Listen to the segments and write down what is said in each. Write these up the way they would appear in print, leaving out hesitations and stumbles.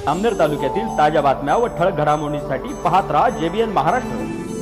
अमनेर तालुक्यातील ताज्या बातम्या व ठळक घडामोडींसाठी पाहत राहा JBN महाराष्ट्र।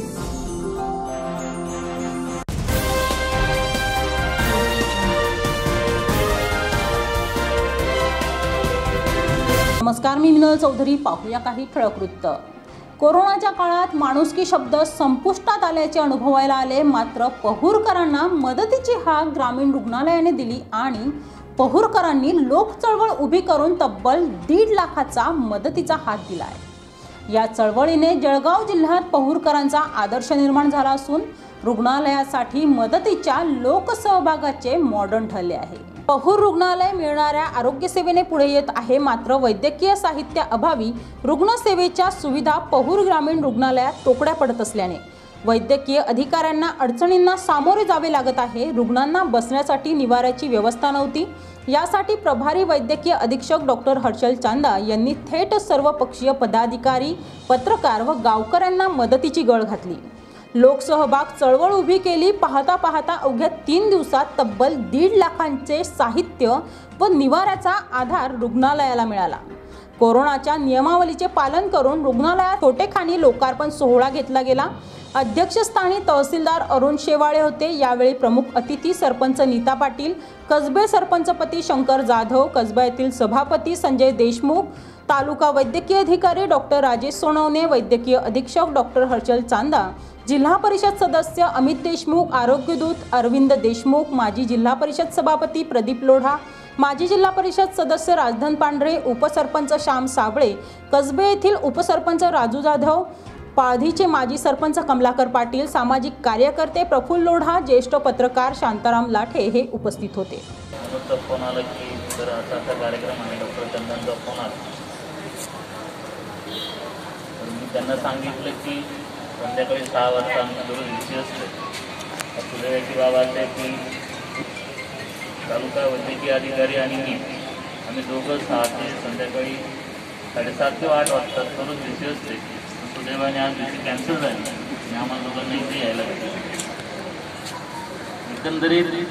नमस्कार, मी मिनल चौधरी। पाहूया काही ठळक वृत्त। कोरोनाच्या काळात माणुसकी शब्द संपुष्टात आल्याचे अनुभवायला आले, मात्र पहुरकरांना मदतीची हाक ग्रामीण रुग्णालयाने दिली आणि पहुरकरांनी लोक चळवळ उभी करून तब्बल 1.5 लाखाचा मदतीचा हात दिलाय। या चळवळीने जळगाव जिल्ह्यात पहुरकरांचा आदर्श निर्माण झाला असून रुग्णालयासाठी मदतीच्या लोकसहभागाचे मॉडर्न ठरले आहे। पहुर रुग्णालय मिळणाऱ्या आरोग्य सेवेने पुढे येत आहे, मात्र वैद्यकीय साहित्य अभावी रुग्णसेवेच्या सुविधा पहुर ग्रामीण रुग्णालयात तोकड्या पडत असल्याने वैद्यकीय अधिकाऱ्यांना अडचणींना सामोरे जावे लागत आहे। रुग्णांना बसण्यासाठी निवाऱ्याची व्यवस्था नव्हती। यासाठी प्रभारी वैद्यकीय अधीक्षक डॉक्टर हर्षल चांदा यांनी थेट सर्वपक्षीय पदाधिकारी, पत्रकार व गावकऱ्यांना मदतीची गळ घातली। लोकसहभाग चळवळ उभी केली। पाहता पाहता अवघ्या 3 दिवसात तब्बल 1.5 लाखांचे साहित्य व निवाऱ्याचा आधार रुग्णालयाला मिळाला। कोरोनाच्या नियमावलीचे पालन करून रुग्णालयात छोटेखानी लोकार्पण सोहळा घेतला गेला। अध्यक्षस्थानी तहसीलदार अरुण शेवाळे होते। यावेळी प्रमुख अतिथी सरपंच नीता पाटील, कसबे सरपंचपती शंकर जाधव, कसबा येथील सभापती संजय देशमुख, तालुका वैद्यकीय अधिकारी डॉक्टर राजेश सोनवणे, वैद्यकीय अधीक्षक डॉक्टर हर्षल चांदा, जिल्हा परिषद सदस्य अमित देशमुख, आरोग्यदूत अरविंद देशमुख, माजी जिल्हा परिषद सभापती प्रदीप लोढा, माजी जिल्हा परिषद सदस्य राजधन पांढरे, उपसरपंच श्याम साबळे, कसबे येथील उपसरपंच राजू जाधव, पाळधीचे माजी सरपंच कमलाकर पाटील, सामाजिक कार्यकर्ते प्रफुल्ल लोढा, ज्येष्ठ पत्रकार शांताराम लाठे हे उपस्थित होते। फोन आला की तर असा कार्यक्रम आहे, डॉक्टर चंदनचा फोन आला। मी त्यांना सांगितलं की संध्याकाळी 6 वाजता आमची दररोज विषय असते। सुदैवाची बाब असे की तालुका वैद्यकीय अधिकारी आणि मी आम्ही दोघं 6 ते संध्याकाळी 7:30 किंवा 8 वाजता दररोज विषय असते। सुदैवाने आज दिवशी कॅन्सल झाली आणि आम्हाला दोघांना इथे यायला लागलं। एकंदरीत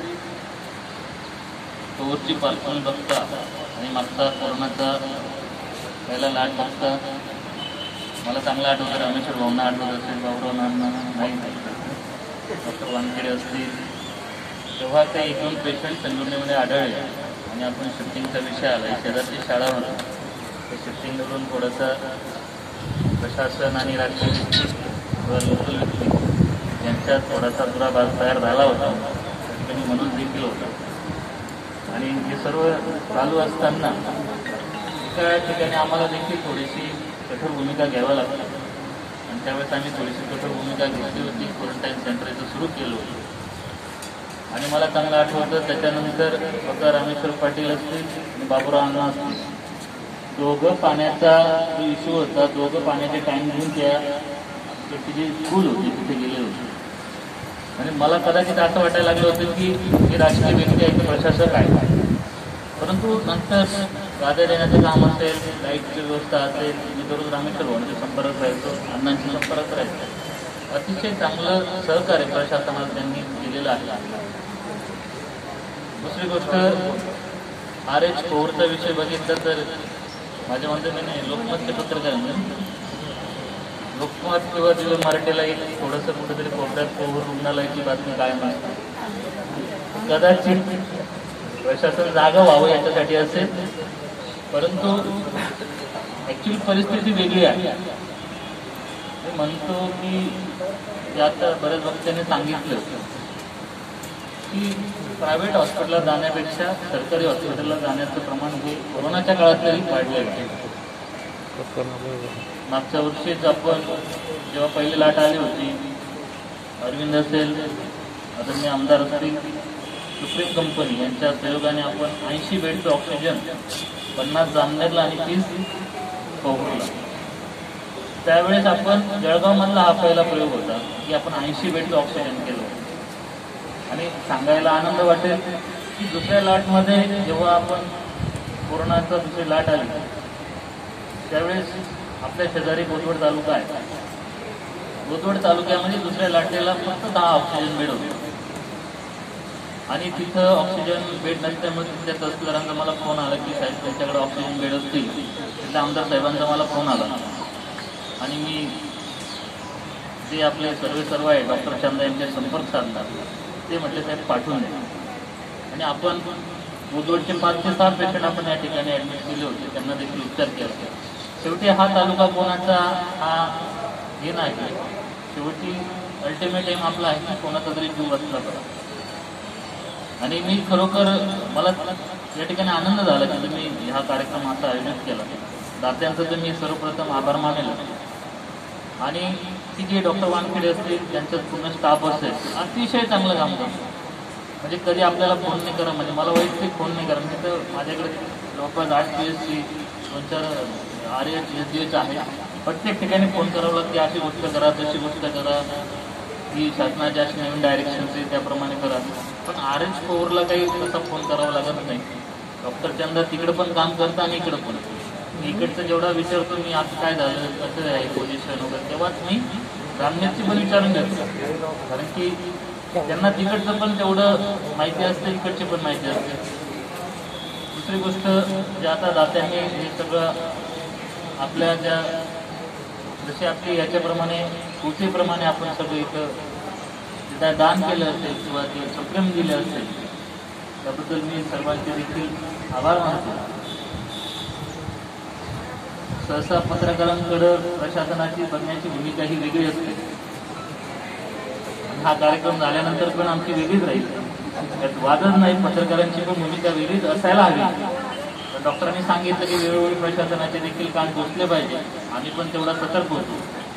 कोविडची पार्श्वभूमी बघता आणि मागचा कोरोनाचा पहिला लाट बघता मला चांगलं आठवतं, रामेश्वर भावना आठवत असेल, बाबुरावांना नाही, डॉक्टर वानखेडे असतील, तेव्हा ते 1-2 पेशंट संजीवनीमध्ये आढळले आणि आपण शिफ्टिंगचा विषय आला। शेजारची शाळा होती, ते शिफ्टिंग करून थोडंसं प्रशासन आणि राजकीय व्यक्ती लोकल व्यक्ती यांच्यात थोडासा दुराभास तयार झाला होता, त्यांनी म्हणून देखील होता। आणि हे सर्व चालू असताना एका ठिकाणी आम्हाला देखील थोडीशी कठोर भूमिका घ्यावी लागली आणि त्यावेळेस आम्ही थोडीशी कठोर भूमिका घेतली होती। क्वारंटाईन सेंटर इथं सुरू केलं होतं आणि मला चांगलं आठवतं त्याच्यानंतर डॉक्टर रामेश्वर पाटील असतील आणि बाबुराव अण्णा असतील, दोघं पाण्याचा जो इश्यू होता, दोघं पाण्याचे टँक घेऊन त्याची जी स्कूल होती तिथे गेले होते आणि मला कदाचित असं वाटायला लागलं होतं की हे राजकीय व्यक्ती आहे, प्रशासक आहे। परंतु नंतर गाद्या देण्याचं काम असेल, लाईटची व्यवस्था असेल, मी दररोज रामेश्वर भावांच्या संपर्कात राहायचो, अण्णांच्या संपर्कात राहायचो। अतिशय चांगलं सहकार्य प्रशासनाला त्यांनी केलेलं आहे। दुसरी गोष्ट RH पवारचा विषय बघितलं तर माझ्या मते लोकमतचे पत्रकार लोकमत किंवा दिव्य मराठीला एक थोडंसं कुठेतरी कोपऱ्यात पवार रुग्णालयाची बातमी कायम असते। कदाचित प्रशासन जागा व्हावं याच्यासाठी असेल, परंतु ॲक्च्युअली परिस्थिती वेगळी आहे। मी म्हणतो की आता बऱ्याच वक्त्यांनी सांगितलं की प्रायव्हेट हॉस्पिटलला जाण्यापेक्षा सरकारी हॉस्पिटलला जाण्याचं प्रमाण हे कोरोनाच्या काळात तरी वाढलेलं आहे। मागच्या वर्षीच आपण जेव्हा पहिली लाट आली होती, अरविंद असेल, आदरणीय आमदार असतील, सुप्रीम कंपनी यांच्या सहयोगाने आपण 80 बेडचं ऑक्सिजन 50 जामनेरला आणि 30 पहुरला। त्यावेळेस आपण जळगावमधला हा पहिला प्रयोग होता की आपण 80 बेडचं ऑक्सिजन केलं आणि सांगायला आनंद वाटेल की दुसऱ्या लाटमध्ये जेव्हा आपण कोरोनाचा दुसरी लाट आली त्यावेळेस आपल्या शेजारी बोदवड तालुका आहे, बोदवड तालुक्यामध्ये दुसऱ्या लाटेला फक्त 10 ऑक्सिजन बेड होते। आणि तिथं ऑक्सिजन बेड नसल्यामुळे तिथल्या तहसीलदारांचा मला फोन आला की साहेब त्यांच्याकडे ऑक्सिजन बेड असतील. तिथल्या आमदार साहेबांचा मला फोन आला आणि मी जे आपले सर्व आहे डॉक्टर चंदा यांचे संपर्क साधला. ते म्हटले साहेब पाठवून द्या. आणि आपण मुदोडचे 5 ते 6 पेशंट आपण या ठिकाणी ॲडमिट केले होते, त्यांना देखील उपचार केला. शेवटी हा तालुका कोणाचा हा हे नाही, शेवटी अल्टिमेट एम आपला आहे की कोणाचा तरी जीव वाचला पाहिजे. आणि मी खरोखर मला या ठिकाणी आनंद झाला की तुम्ही हा कार्यक्रम असा आयोजित केला. दात्यांचं तर मी सर्वप्रथम आभार मानेल. आणि ती जे डॉक्टर वानखेडे असतील त्यांचा पूर्ण स्टाफ असेल अतिशय चांगलं काम करतो. म्हणजे कधी आपल्याला फोन नाही करा, म्हणजे मला वैयक्तिक फोन नाही करा. म्हणजे तर माझ्याकडे जवळपास 8 PSC 2-4 RH SDH आहे. प्रत्येक ठिकाणी फोन करावं लागते, अशी गोष्ट करा तशी गोष्ट करा, ही शासनाच्या अशी नवीन डायरेक्शन्स आहे त्याप्रमाणे करा. पण RH कोवरला काही तसा फोन करावा लागत नाही. डॉक्टर चंदा तिकडं पण काम करता आणि इकडं पण. इकडचं जेवढा विचारतो मी आज काय झालं कसं आहे पोझिशन वगैरे, तेव्हाच मी रामनेरची पण विचारून घेतो. कारण की त्यांना तिकडचं पण तेवढं माहिती असते, इकडची पण माहिती असते. दुसरी गोष्ट जे आता दात्यांनी हे सगळं आपल्या ज्या जसे आपली याच्याप्रमाणे कृतीप्रमाणे आपण सगळं इथं तिथं दान केलं असेल किंवा ते सप्रेम दिले असेल त्याबद्दल मी सर्वांचे देखील आभार मानतो. सहसा पत्रकारांकडं प्रशासनाची बघण्याची भूमिका ही वेगळी असते. हा कार्यक्रम झाल्यानंतर पण आमची वेगळीच राहील, त्यात वादच नाही. पत्रकारांची पण भूमिका वेगळीच असायला हवी. पण डॉक्टरांनी सांगितलं की वेळोवेळी प्रशासनाचे देखील कान टोचले पाहिजे. आम्ही पण तेवढा सतर्क होतो.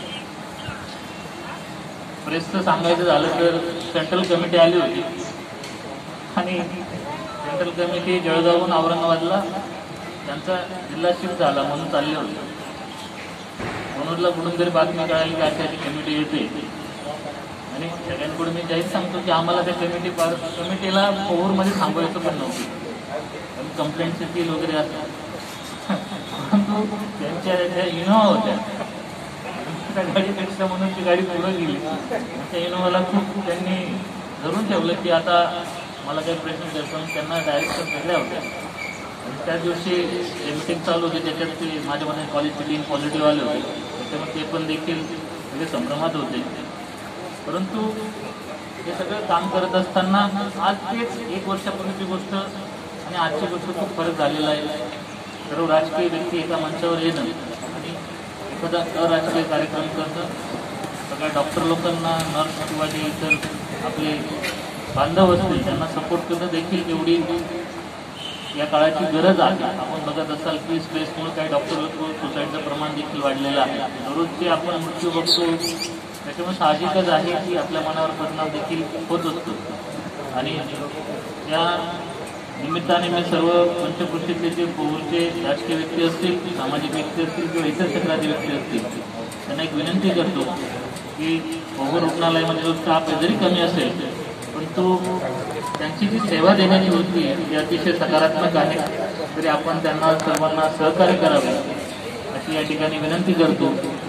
प्रेसचं सांगायचं झालं तर सेंट्रल कमिटी आली होती आणि सेंट्रल कमिटी जळगावहून औरंगाबादला त्यांचा जिल्हा शिफ्ट झाला म्हणून चालले होते. मनोजला कुठून तरी बातमी कळाली की अशी कमिटी येते आणि सगळ्यांकडून मी जाहीर सांगतो की आम्हाला त्या कमिटीला कोहूरमध्ये थांबवायचं पण नव्हतं. कंप्लेंट येतील वगैरे असं, परंतु त्यांच्या ज्या इनोव्हा होत्या त्या गाडीपेक्षा म्हणून ती गाडी पुढं गेली. त्या इनोव्हाला खूप त्यांनी धरून ठेवलं की आता मला काही प्रश्न विचारतो. त्यांना डायरेक्शन वेगळ्या होत्या. आणि त्या दिवशी जे मीटिंग चालू होती त्याच्यात ते माझ्यामध्ये कॉलेजचे डीन पॉझिटिव्ह आले होते, त्याच्यामुळे ते पण देखील सगळे संभ्रमात होते. परंतु हे सगळं काम करत असताना आज तेच 1 वर्षापूर्वीची गोष्ट आणि आजची गोष्ट खूप फरक झालेला आहे. सर्व राजकीय व्यक्ती एका मंचावर येणं आणि एखादा अराजकीय कार्यक्रम करणं, सगळ्या डॉक्टर लोकांना, नर्स किंवा जे इतर आपले बांधव असतील त्यांना सपोर्ट करणं देखील एवढी या काळाची गरज आहे. आपण बघत असाल की स्ट्रेसमुळे काही डॉक्टर लोक सुसाईडचं प्रमाण देखील वाढलेलं आहे. दररोजचे आपण मृत्यू बघतो, त्याच्यामुळे साहजिकच आहे की आपल्या मनावर परिणाम देखील होत असतो. आणि या निमित्ताने मी सर्व पंचकृषीतले जे कोहूरचे राजकीय व्यक्ती असतील, सामाजिक व्यक्ती असतील किंवा इतर क्षेत्रातील व्यक्ती असतील त्यांना एक विनंती करतो की कोहूर रुग्णालयामध्ये जो स्टाफ जरी कमी असेल पण तो त्यांची जी सेवा देण्याची वृत्ती आहे ती अतिशय सकारात्मक आहे. तरी आपण त्यांना सर्वांना सहकार्य करावे अशी या ठिकाणी विनंती करतो.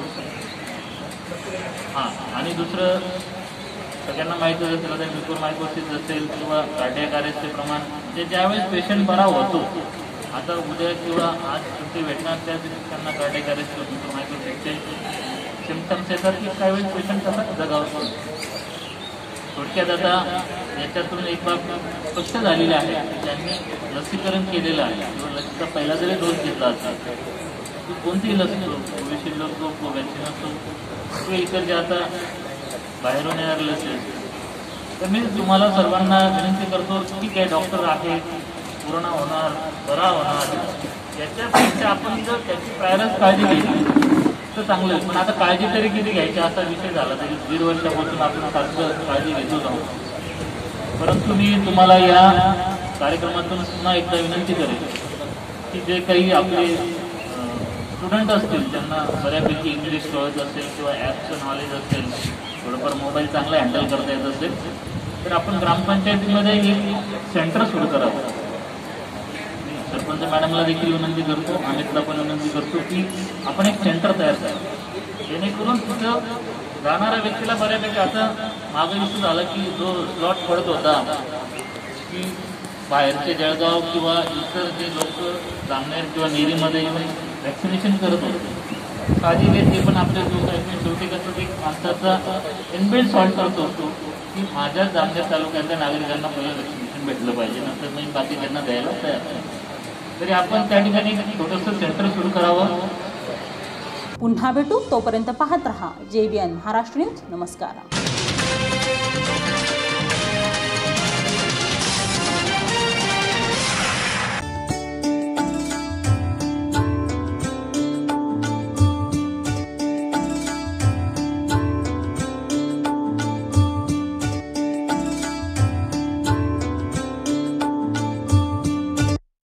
हां, आणि दुसरं सगळ्यांना माहीत असेल आता म्युकोरमायकोसिस असेल किंवा कार्डियक अरेस्टचे प्रमाण म्हणजे ज्यावेळेस पेशंट बरा होतो, आता उद्या किंवा आज सुट्टी भेटणार त्या दिवशी त्यांना कार्डियक अरेस्ट म्युकोरमायकोसिसचे सिम्पटम्स येतात की काही वेळेस पेशंट कसा जगावतो. थोडक्यात आता याच्यातून एक बाब स्पष्ट झालेली आहे की त्यांनी लसीकरण केलेलं आहे किंवा लसीचा पहिला जरी डोस घेतला असेल की कोणतीही लस असो, कोविशिल्ड असो, कोवॅक्सिन असो किंवा इतर जे आता बाहेरून येणार लसेस, तर मी तुम्हाला सर्वांना विनंती करतो की काही डॉक्टर आहे कोरोना होणार, बरा होणार, याच्यापेक्षा आपण जर त्याची प्रायरच काळजी घ्यायची तर चांगलं आहे. पण आता काळजी तरी किती घ्यायची असा विषय झाला तरी 1.5 वर्षापासून आपण सारखं काळजी घेतो आहोत. परंतु मी तुम्हाला या कार्यक्रमातून पुन्हा एकदा विनंती करेन की जे काही आपले स्टुडंट असतील त्यांना बऱ्यापैकी इंग्लिश कळत असेल किंवा ॲपचं नॉलेज असेल, थोडंफार मोबाईल चांगला हँडल करता येत असेल तर आपण ग्रामपंचायतीमध्ये एक सेंटर सुरू करावं. सरपंच मॅडमला देखील विनंती करतो, अमितला पण विनंती करतो की आपण एक सेंटर तयार करा जेणेकरून तिथं जाणाऱ्या व्यक्तीला बऱ्यापैकी आता मागं इश्यू झाला की जो स्लॉट पडत होता की बाहेरचे जळगाव किंवा इतर जे लोक जामनेर किंवा नेरीमध्ये येऊन वॅक्सिनेशन करत होते, साहजिक आहे ते पण आपल्या शेवटी कसं एक माणसाचा इनबिल्ट सॉल्ट करतो की माझ्या जामनेर तालुक्यातल्या नागरिकांना पहिलं वॅक्सिनेशन भेटलं पाहिजे, नंतर मी बाकी त्यांना द्यायला तयार आहे. तरी आपण त्या ठिकाणी छोटंसं सेंटर सुरू करावं. पुन्हा भेटू, तोपर्यंत पाहत रहा JBN महाराष्ट्र न्यूज. नमस्कार.